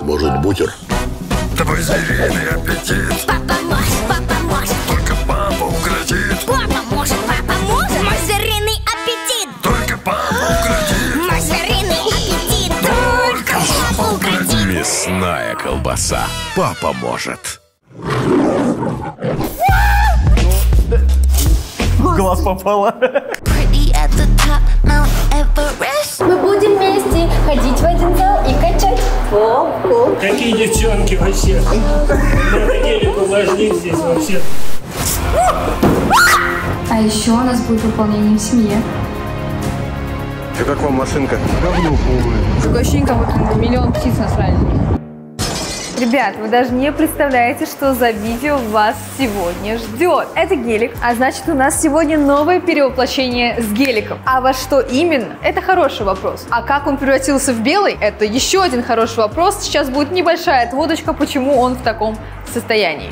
Может, бутер? Твой звериный аппетит. Папа может. Только папа укротит. Папа может. Мой звериный аппетит. Только папа укротит. Мой звериный аппетит. Только папа укротит. Мясная колбаса. Папа может. В глаз попало. Мы будем вместе ходить в один зал и качать попу. Какие девчонки вообще? На гелику ложник здесь вообще. А еще у нас будет выполнение в семье. И как вам машинка? Говно полное. Такое ощущение, как будто миллион птиц насрали. Ребят, вы даже не представляете, что за видео вас сегодня ждет. Это гелик, а значит, у нас сегодня новое перевоплощение с геликом. А во что именно? Это хороший вопрос. А как он превратился в белый? Это еще один хороший вопрос. Сейчас будет небольшая отводочка, почему он в таком состоянии.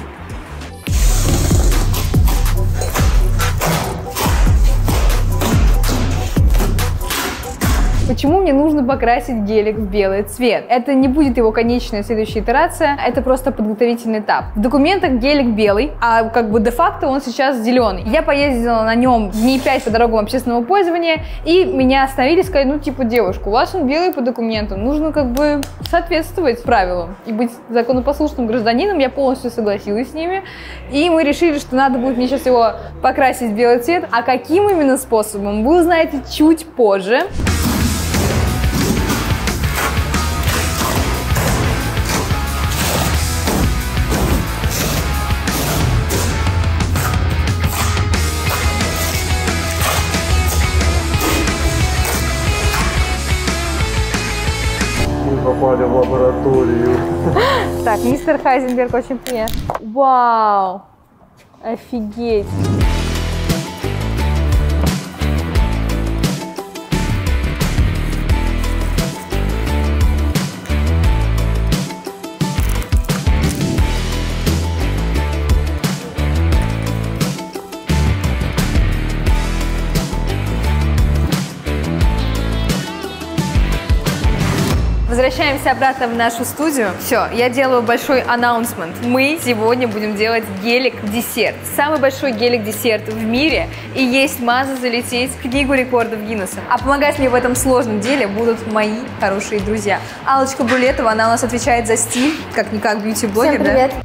Почему мне нужно покрасить гелик в белый цвет? Это не будет его конечная следующая итерация, это просто подготовительный этап. В документах гелик белый, а как бы де-факто он сейчас зеленый. Я поездила на нем дней 5 по дорогам общественного пользования, и меня остановили и сказали, ну типа, девушка, у вас он белый по документам, нужно как бы соответствовать правилам и быть законопослушным гражданином. Я полностью согласилась с ними, и мы решили, что надо будет мне сейчас его покрасить в белый цвет. А каким именно способом, вы узнаете чуть позже. Попали в лабораторию. Так, мистер Хайзенберг, очень приятно. Вау! Офигеть! Возвращаемся обратно в нашу студию. Все, я делаю большой анонсмент. Мы сегодня будем делать гелик-десерт. Самый большой гелик-десерт в мире. И есть маза залететь в книгу рекордов Гиннесса. А помогать мне в этом сложном деле будут мои хорошие друзья. Аллочка Булетова, она у нас отвечает за стиль, как-никак бьюти-блогер, Всем привет.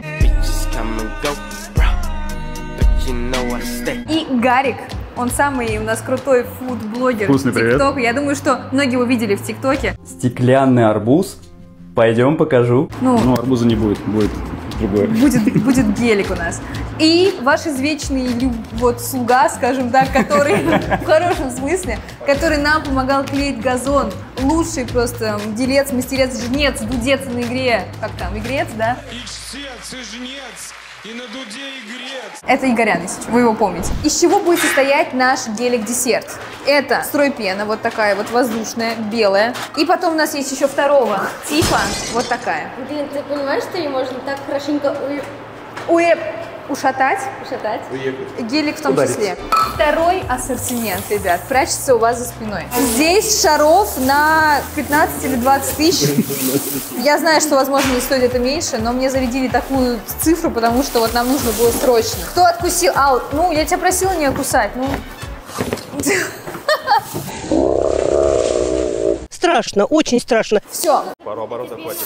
Да? И Гарик. Он самый у нас крутой фуд-блогер Вкусный в ТикТоке. привет. Я думаю, что многие его видели в ТикТоке. Стеклянный арбуз. Пойдем покажу. Ну, арбуза не будет, будет другое. Будет гелик у нас. И ваш извечный вот слуга, скажем так, который в хорошем смысле, который нам помогал клеить газон. Лучший просто делец, мастерец, жнец, дудец на игре. Как там, игрец, да? И чтец, и жнец, и на дуде игрец. Это Игорян, вы его помните. Из чего будет состоять наш гелик-десерт? Это стройпена, вот такая вот воздушная, белая. И потом у нас есть еще второго типа, вот такая. Блин, ты понимаешь, что ее можно так хорошенько Ушатать. Гелик в том числе. Второй ассортимент, ребят, прячется у вас за спиной. Здесь шаров на 15 или 20 тысяч. Я знаю, что, возможно, не стоит это меньше, но мне зарядили такую цифру, потому что вот нам нужно было срочно. Кто откусил? Ал, ну, я тебя просила не кусать, ну. Страшно, очень страшно. Все. Пару оборотов хватит.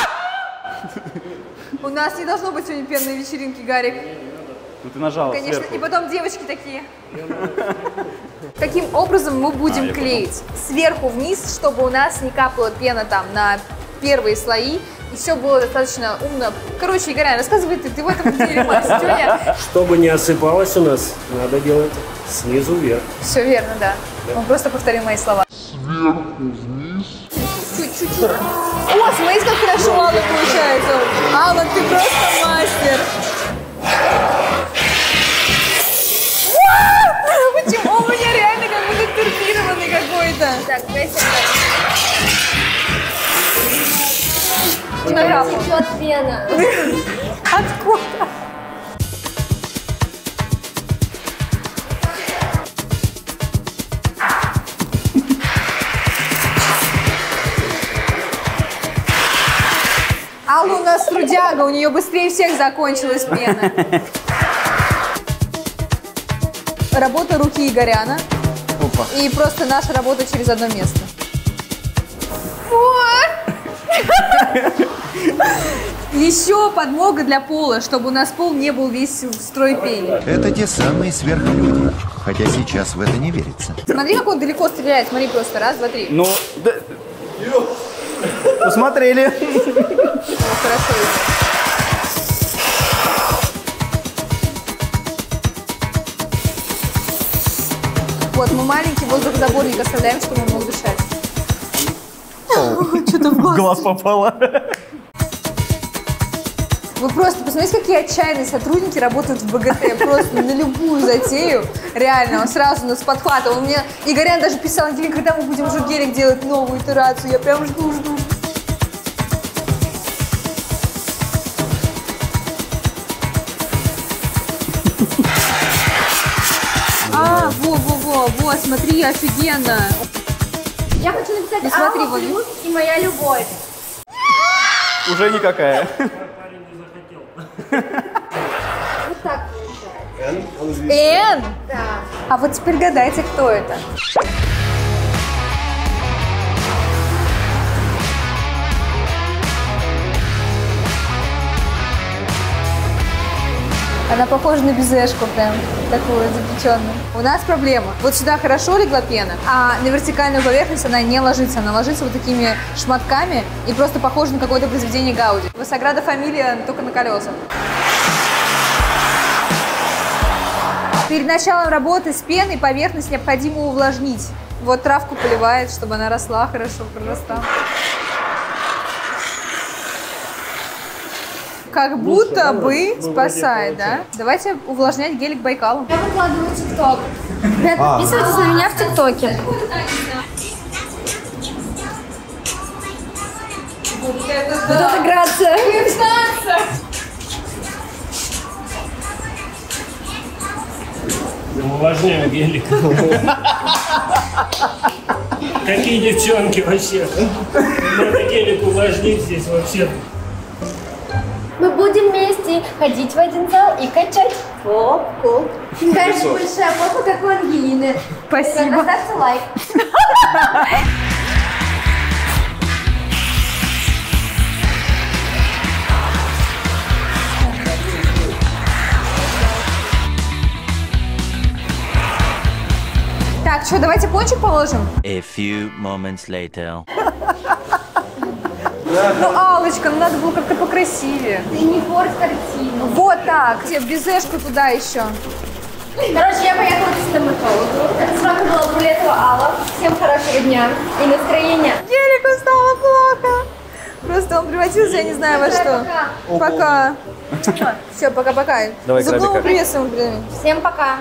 У нас не должно быть сегодня пенной вечеринки, Гарик. Ну ты нажала Конечно, сверху. и потом девочки такие. Каким образом мы будем клеить? Сверху вниз, чтобы у нас не капала пена там на первые слои, и все было достаточно умно. Короче, Игорь, рассказывай ты в этом деле мастер. Чтобы не осыпалось у нас, надо делать снизу вверх. Все верно, да. Мы просто повторим мои слова. Сверху вниз. Чуть-чуть. О, смотрите, как хорошо Алла получается. Алла, ты просто мастер. Почему у меня реально как будто турбированный какой-то? Так, Течет пена. Откуда? Алла у нас трудяга, у нее быстрее всех закончилась пена. Работа руки Игоряна. Опа. И просто наша работа через одно место. Вот. Еще подмога для пола, чтобы у нас пол не был весь в строй пени. Это те самые сверхлюди. Хотя сейчас в это не верится. Смотри, как он далеко стреляет. Смотри просто. Раз, два, три. Ну, да... Посмотрели. О, хорошо. Вот, мы маленький воздухозаборник оставляем, чтобы он мог дышать. Что-то в глаз попало. Вы просто посмотрите, какие отчаянные сотрудники работают в БГТ. Просто на любую затею. Реально, он сразу нас подхватывал. Он мне, Игорян даже писал, Ангелина, когда мы будем уже гелик делать новую итерацию. Я прям жду. Во, смотри, офигенно. Я хочу написать Ну, смотри, Алла вот. плюс и моя любовь. Уже никакая. Вот так получается. Эн? Да. А вот теперь гадайте, кто это. Она похожа на безешку прям, такую запеченную. У нас проблема. Вот сюда хорошо легла пена, а на вертикальную поверхность она не ложится. Она ложится вот такими шматками и просто похожа на какое-то произведение Гауди. Саграда Фамилия только на колесах. Перед началом работы с пеной поверхность необходимо увлажнить. Вот травку поливает, чтобы она росла хорошо, прорастала. Как будто бы спасает, да? Давайте увлажнять гелик Байкалом. Я выкладываю ТикТок. Ребят, подписывайтесь на меня в ТикТоке. Вот это грация. Увлажняю гелик. Какие девчонки вообще. Надо гелик увлажнить здесь вообще. Мы будем вместе ходить в один зал и качать попку. Дальше большая попа, как у Ангелины. Спасибо. Поставьте лайк. Так, что, давайте пончик положим? A few moments later. Ну, Аллочка, ну надо было как-то покрасивее. Ты не порт картину. Вот так. Тебе безешку туда еще. Короче, я поехала к стоматологу. Это с вами была Булетова Алла. Всем хорошего дня и настроения. Гелику стало плохо. Просто он превратился, я не знаю во что. Пока. Все, пока-пока. Давай, Зубного крабика. пресса. Всем пока.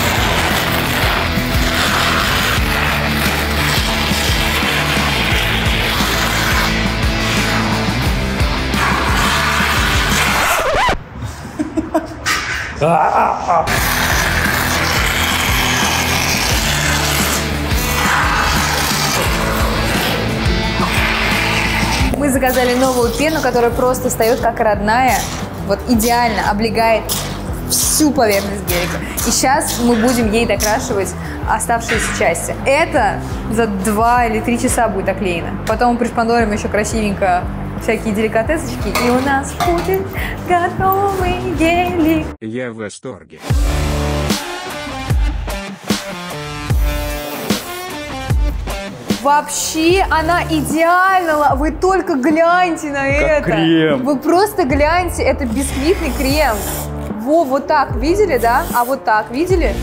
Мы заказали новую пену, которая просто встает как родная. Вот идеально облегает всю поверхность гелика. И сейчас мы будем ей докрашивать оставшиеся части. Это за 2 или 3 часа будет оклеено. Потом мы пришпандорим еще красивенько всякие деликатесочки. И у нас будет готовый гелик. Я в восторге. Вообще, она идеально. Вы только гляньте на это. крем. Вы просто гляньте, это бисквитный крем. Во, вот так, видели, да? А вот так, видели?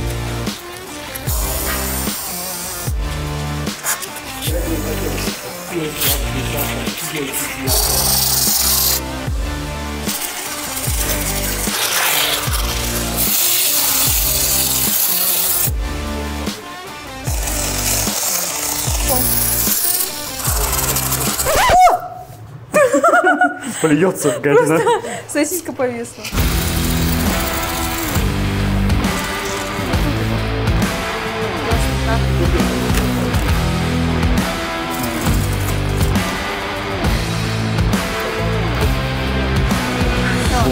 Плюется гадина. Сосиска повисла.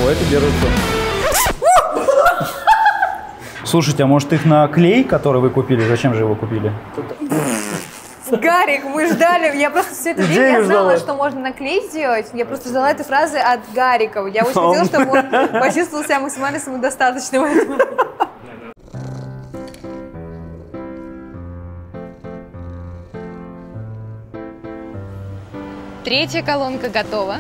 давайте держится. Слушайте, а может их на клей, который вы купили? Зачем же его купили? Гарик, мы ждали, я просто все это время я знала, что можно на клей сделать. Я просто ждала этой фразы от Гарика. Я очень хотела, чтобы он почувствовал себя максимально самодостаточным. Третья колонка готова.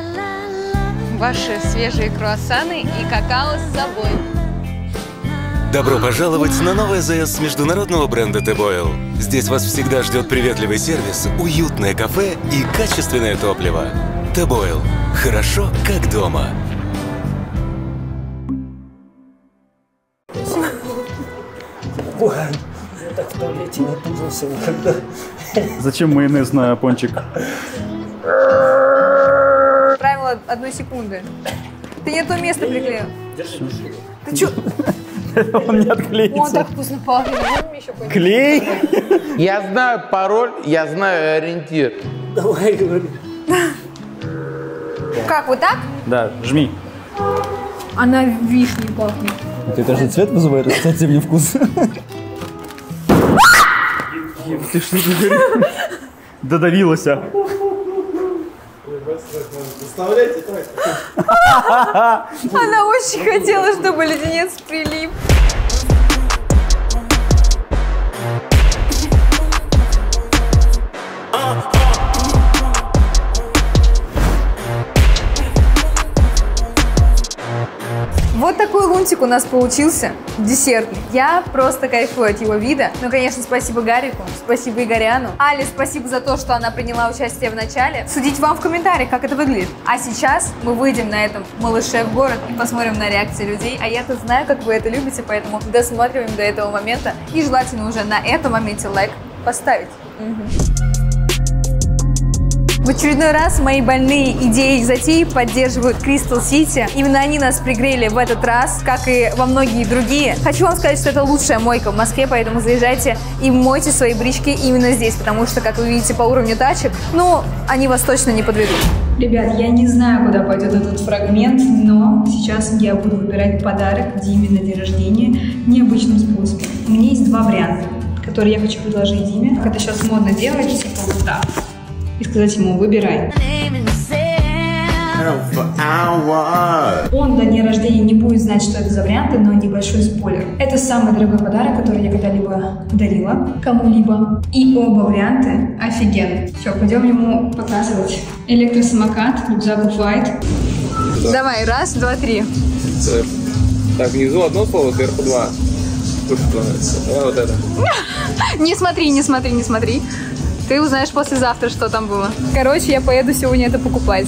Ваши свежие круассаны и какао с собой. Добро пожаловать на новый АЗС международного бренда T-Boil. Здесь вас всегда ждет приветливый сервис, уютное кафе и качественное топливо. T-Boil. Хорошо, как дома. Я так в туалете не пользовался никогда. Зачем майонез на пончик? Правило 1 секунды. Ты не то место приклеил. Ты чё? Он не отклеится. Он так вкусно пахнет. Клей? Я знаю пароль, я знаю ориентир. Давай, говори. Как, вот так? Да, жми. Она вишней пахнет. Это каждый цвет вызывает ассоциативный вкус. Ты что говоришь? Додавилась. Представляете, Она очень хотела, чтобы леденец прилип. Вот такой лунтик у нас получился, десертный. Я просто кайфую от его вида. Ну, конечно, спасибо Гарику, спасибо Игоряну. Але, спасибо за то, что она приняла участие в начале. Судите вам в комментариях, как это выглядит. А сейчас мы выйдем на этом малыше в город и посмотрим на реакции людей. А я-то знаю, как вы это любите, поэтому досматриваем до этого момента. И желательно уже на этом моменте лайк поставить. В очередной раз мои больные идеи и затеи поддерживают Crystal City. Именно они нас пригрели в этот раз, как и во многие другие. Хочу вам сказать, что это лучшая мойка в Москве, поэтому заезжайте и мойте свои брички именно здесь, потому что, как вы видите по уровню тачек, ну, они вас точно не подведут. Ребят, я не знаю, куда пойдет этот фрагмент, но сейчас я буду выбирать подарок Диме на день рождения необычным способом. У меня есть два варианта, которые я хочу предложить Диме. Как это сейчас модно делать, типа вот так. И сказать ему: выбирай. Он до дня рождения не будет знать, что это за варианты, но небольшой спойлер. Это самый дорогой подарок, который я когда-либо дарила кому-либо. И оба варианты офигенные. Все, пойдем ему показывать. Электросамокат, рюкзак White. Давай, раз, два, три. Так, внизу одно слово, сверху два. Давай вот это. Не смотри, не смотри, не смотри. Ты узнаешь послезавтра, что там было. Короче, я поеду сегодня это покупать.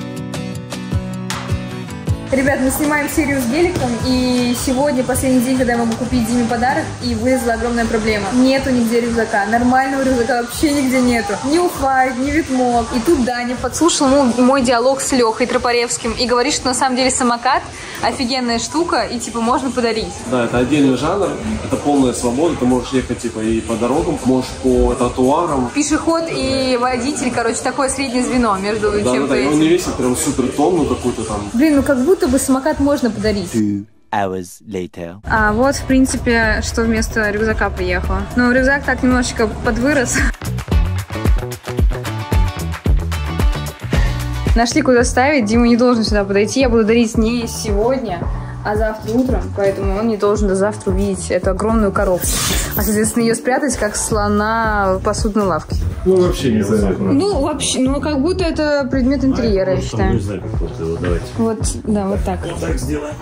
Ребят, мы снимаем серию с геликом, и сегодня последний день, когда я могу купить Диме подарок, и вылезла огромная проблема. Нету нигде рюкзака, нормального рюкзака вообще нигде нету. Ни у Fight, ни Витмок. И тут Даня подслушал мой диалог с Лехой Тропаревским и говорит, что на самом деле самокат офигенная штука, и типа можно подарить. Да, это отдельный жанр, это полная свобода, ты можешь ехать типа и по дорогам, можешь по тротуарам. Пешеход и водитель, короче, такое среднее звено между чем-то этим. Он не весит прям супер тонну какую-то там. Блин, ну как будто бы самокат можно подарить. 2 hours later. А вот, в принципе, что вместо рюкзака приехало. Ну, рюкзак так немножечко подвырос. Нашли, куда ставить. Дима не должен сюда подойти. Я буду дарить не сегодня, а завтра утром. Поэтому он не должен до завтра увидеть эту огромную коробку. А, соответственно, ее спрятать, как слона в посудной лавке. Ну, вообще не заметно. Ну, вообще, ну, как будто это предмет интерьера, я считаю. Вот, да, вот так. Вот так сделаем.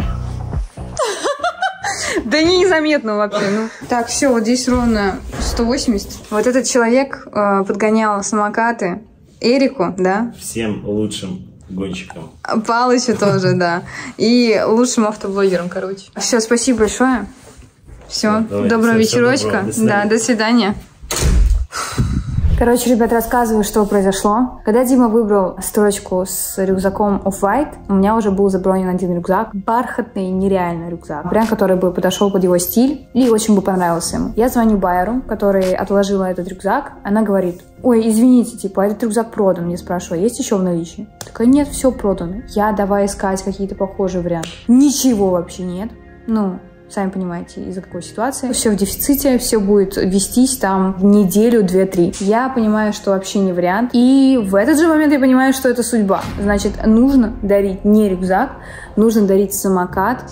Да незаметно вообще. Ну. Так, все, вот здесь ровно 180. Вот этот человек подгонял самокаты Эрику, да? Всем лучшим гонщикам. Палычу тоже, да. И лучшим автоблогерам, короче. Все, спасибо большое. Все, доброго вечерочка. Да, до свидания. Короче, ребят, рассказываю, что произошло. Когда Дима выбрал строчку с рюкзаком Off-White, у меня уже был забронен один рюкзак. Бархатный, нереальный рюкзак. Прям, который бы подошел под его стиль и очень бы понравился ему. Я звоню байеру, который отложила этот рюкзак. Она говорит: ой, извините, типа, этот рюкзак продан. Я спрашиваю, есть еще в наличии? Такая: нет, все продано. Я давай искать какие-то похожие варианты. Ничего вообще нет. Ну, сами понимаете, из-за какой ситуации. Все в дефиците, все будет вестись там неделю, 2-3. Я понимаю, что вообще не вариант. И в этот же момент я понимаю, что это судьба. Значит, нужно дарить не рюкзак, нужно дарить самокат.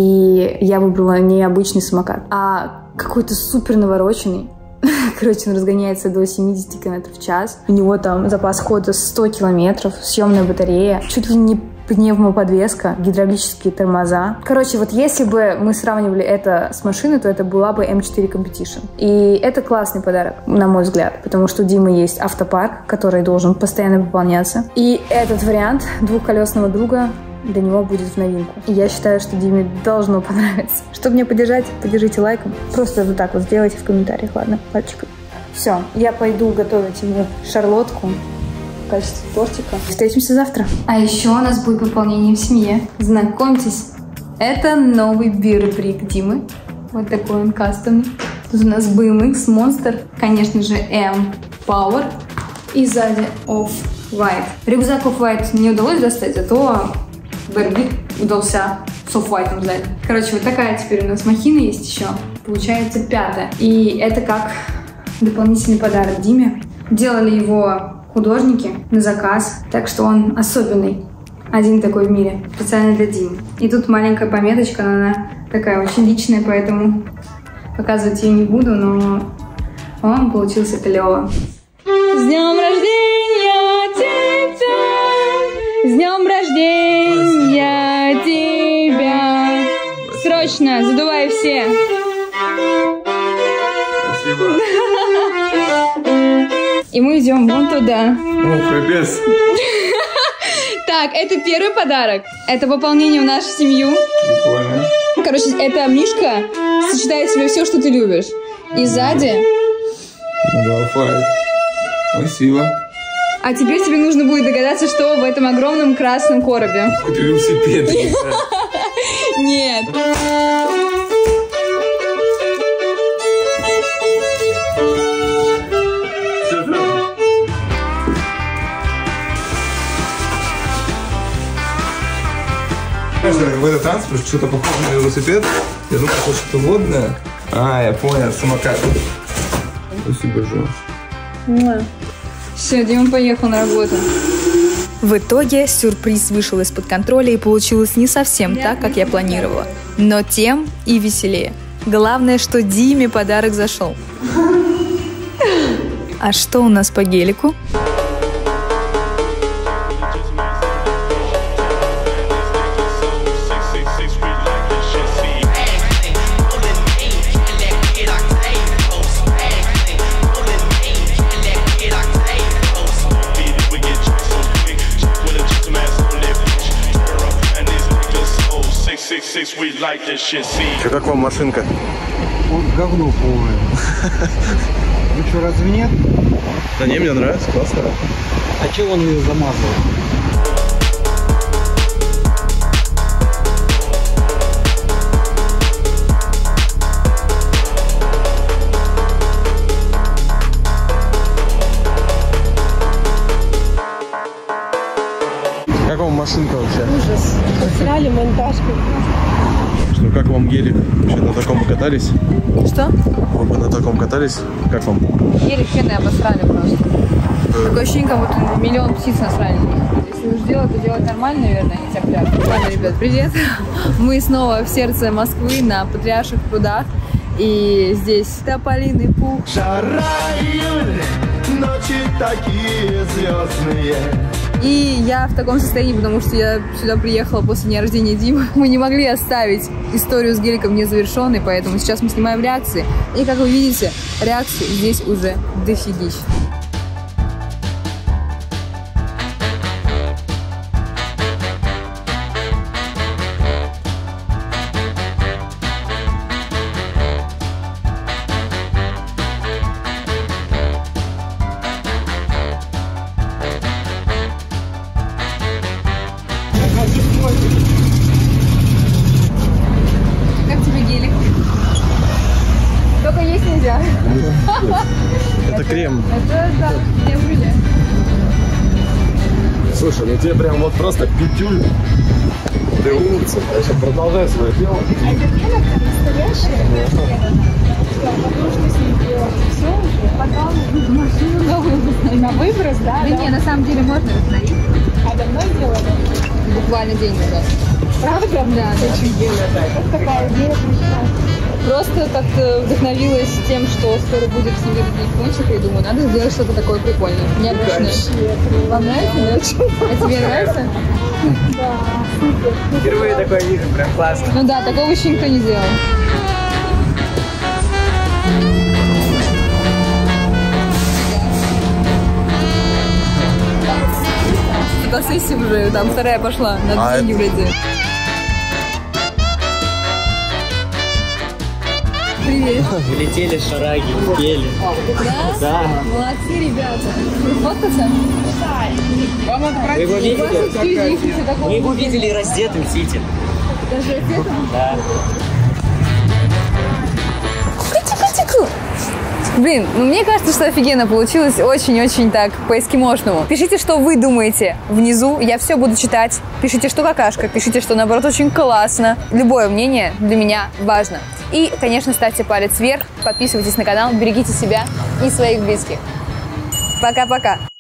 И я выбрала не обычный самокат, а какой-то супер навороченный. Короче, он разгоняется до 70 км в час. У него там запас хода 100 км, съемная батарея, чуть ли не пневмоподвеска, гидравлические тормоза. Короче, вот если бы мы сравнивали это с машиной, то это была бы M4 Competition. И это классный подарок, на мой взгляд, потому что у Димы есть автопарк, который должен постоянно пополняться. И этот вариант двухколесного друга для него будет в новинку. И я считаю, что Диме должно понравиться. Чтобы меня поддержать, поддержите лайком. Просто вот так вот сделайте в комментариях, ладно? Пальчиком. Все, я пойду готовить ему шарлотку в качестве тортика. Встретимся завтра. А еще у нас будет пополнение в семье. Знакомьтесь, это новый бирбрик Димы. Вот такой он кастомный. Тут у нас BMX Monster, конечно же, M Power. И сзади Off-White. Рюкзак Off-White не удалось достать, зато бирбрик удался с Off-White сзади. Короче, вот такая теперь у нас махина есть еще. Получается 5-я. И это как дополнительный подарок Диме. Делали его художники на заказ, так что он особенный, один такой в мире, специально для Димы. И тут маленькая пометочка, но она такая очень личная, поэтому показывать ее не буду, но он получился клево. С днем рождения тебя! С днем рождения тебя! Срочно задувай все! Спасибо. И мы идем вон туда. Ну, капец. Так, это первый подарок. Это пополнение в нашу семью. Прикольно. Короче, это мишка сочетает в себе все, что ты любишь. И сзади... Да, файл. Спасибо. А теперь тебе нужно будет догадаться, что в этом огромном красном коробе. Какой-то велосипед. Нет. В этот транспорт что-то похоже на велосипед. Я думал, что что-то водное. А, я понял, самокат. Спасибо большое. Все, Дима поехал на работу. В итоге сюрприз вышел из-под контроля и получилось не совсем так, как я планировала. Но тем и веселее. Главное, что Диме подарок зашел. А что у нас по гелику? Че, как вам машинка? Говно полное. Ну что, разве нет? Да не, мне нравится, классно. А че он ее замазал? Как вам машинка вообще? Ужас. Потеряли монтажку. Что, как вам гелик? Вообще на таком вы катались? Что? Вы бы на таком катались? Как вам? Гелик фены обосрали просто. Такое ощущение, как будто миллион птиц насрали. Если уж делать, то делать нормально, наверное, не тяп-ляп. Ладно, ребят, привет. Мы снова в сердце Москвы на Патриарших прудах. И здесь тополиный пух. Жара, июль, ночи такие звездные. И я в таком состоянии, потому что я сюда приехала после дня рождения Димы. Мы не могли оставить историю с геликом незавершенной, поэтому сейчас мы снимаем реакции. И, как вы видите, реакции здесь уже дофигища. будет. Это крем. Это, да, крем-брюле. Слушай, ну тебе прям вот просто пятюль. Ты умница. Я сейчас продолжаю свое дело. А это пена настоящая? Потому что с ней делать все уже, потом машину новую на выброс, да? Да не, на самом деле можно восстановить. А давно делали? Буквально день назад. Правда? Да. Очень как такая идея пришла? Просто как-то вдохновилась тем, что скоро будет в семье телефончик, и думаю, надо сделать что-то такое прикольное, необычное. Вам нравится? А тебе нравится? Да, супер. Впервые такое вижу, прям классно. Ну да, такого еще никто не делал. Фотосессия уже, там вторая пошла, надо деньги вроде. Привет. Влетели шараги, пели. Да? Да. Молодцы, ребята. Фоткаться? Вам Вы его видели? Мы его видели раздетым в Сити. Даже раздетым? Да. Кутику-тику. Блин, ну мне кажется, что офигенно получилось, очень-очень так по-эскимошному. Пишите, что вы думаете внизу, я все буду читать. Пишите, что какашка, пишите, что наоборот очень классно. Любое мнение для меня важно. И, конечно, ставьте палец вверх, подписывайтесь на канал, берегите себя и своих близких. Пока-пока.